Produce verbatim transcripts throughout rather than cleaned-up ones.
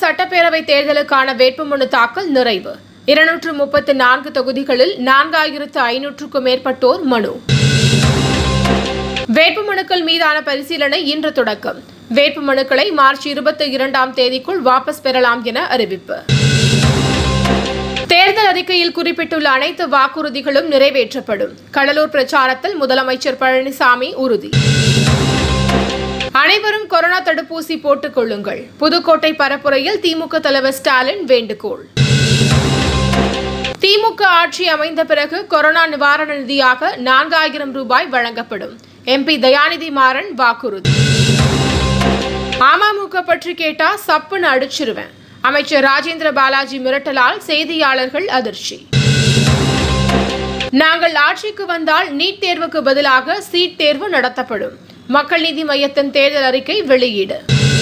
சட்டப்பேரவை தேர்தலுக்கான வேட்புமனு தாக்கல் நிறைவு. இருநூற்று முப்பத்து நான்கு தொகுதிகளில் நான்காயிரத்து ஐநூற்றுக்கும் மேற்பட்டோர் மனு. வேட்புமனுக்கள் மீதான பரிசீலனை இன்று தொடக்கம். வேட்புமனுக்களை மார்ச் இருபத்தி இரண்டாம் தேதிக்குள் வாபஸ் பெறலாம் என அறிவிப்பு. தேர்தல் அறிக்கையில் குறிப்பிட்டுள்ள அனைத்து வாக்குறுதிகளும் நிறைவேற்றப்படும். கடலூர் பிரச்சாரத்தில் முதலமைச்சர் பழனிசாமி உறுதி. அனைவரும் கொரோனா தடுப்பூசி போட்டுக் கொள்ளுங்கள். புதுக்கோட்டை பரப்புரையில் திமுக தலைவர் ஸ்டாலின் வேண்டுகோள். திமுக ஆட்சி அமைந்த பிறகு கொரோனா நிவாரண நிதியாக நான்காயிரம் ரூபாய் வழங்கப்படும். எம்பி தயாநிதி மாறன் வாக்குறுதி. அமமுக பற்றி கேட்டா சப்புன்னு அடிச்சிருவேன். அமைச்சர் ராஜேந்திர பாலாஜி மிரட்டலால் செய்தியாளர்கள் அதிர்ச்சி. நாங்கள் ஆட்சிக்கு வந்தால் நீட் தேர்வுக்கு பதிலாக சீட் தேர்வு நடத்தப்படும். மக்கள் நீதி மய்யத்தின் தேர்தல் அறிக்கை வெளியீடு.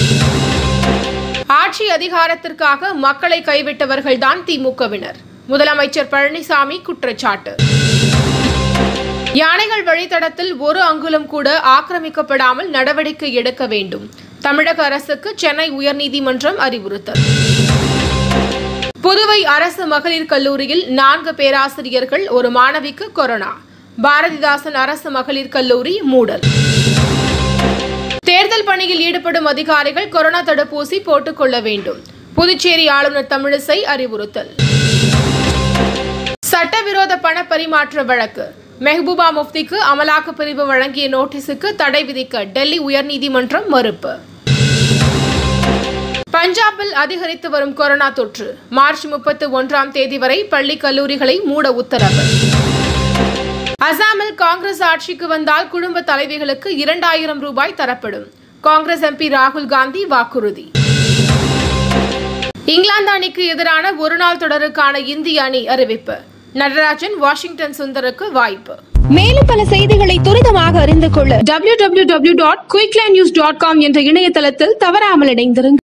ஆட்சி அதிகாரத்திற்காக மக்களை கைவிட்டவர்கள்தான் திமுகவினர். முதலமைச்சர் பழனிசாமி குற்றச்சாட்டு. யானைகள் வழித்தடத்தில் ஒரு அங்குலம் கூட ஆக்கிரமிக்கப்படாமல் நடவடிக்கை எடுக்க வேண்டும். தமிழக அரசுக்கு சென்னை உயர்நீதிமன்றம் அறிவுறுத்தல். புதுவை அரசு மகளிர் கல்லூரியில் நான்கு பேராசிரியர்கள் ஒரு மாணவிக்கு கொரோனா. பாரதிதாசன் அரசு மகளிர் கல்லூரி மூடல். தேர்தல் பணியில் ஈடுபடும் அதிகாரிகள் கொரோனா தடுப்பூசி போட்டுக் கொள்ள வேண்டும். புதுச்சேரி ஆளுநர் தமிழிசை அறிவுறுத்தல். சட்டவிரோத பண பரிமாற்ற வழக்கு. மெஹபூபா முஃப்திக்கு அமலாக்க பிரிவு வழங்கிய நோட்டீஸுக்கு தடை விதிக்க டெல்லி உயர்நீதிமன்றம் மறுப்பு. பஞ்சாபில் அதிகரித்து வரும் கொரோனா தொற்று. மார்ச் முப்பத்தி ஒன்றாம் தேதி வரை பள்ளி கல்லூரிகளை மூட உத்தரவு. அசாமில் காங்கிரஸ் ஆட்சிக்கு வந்தால் குடும்ப தலைவிகளுக்கு இரண்டாயிரம் ரூபாய் தரப்படும். காங்கிரஸ் எம்பி ராகுல் காந்தி வாக்குறுதி. இங்கிலாந்து அணிக்கு எதிரான ஒருநாள் தொடருக்கான இந்திய அணி அறிவிப்பு. நடராஜன் வாஷிங்டன் சுந்தருக்கு வாய்ப்பு. மேலும் பல செய்திகளை துரிதமாக அறிந்து கொள்ள W W W dot Quickline news dot com என்ற இணையதளத்தில் தவறாமல் இணைந்திருங்கள்.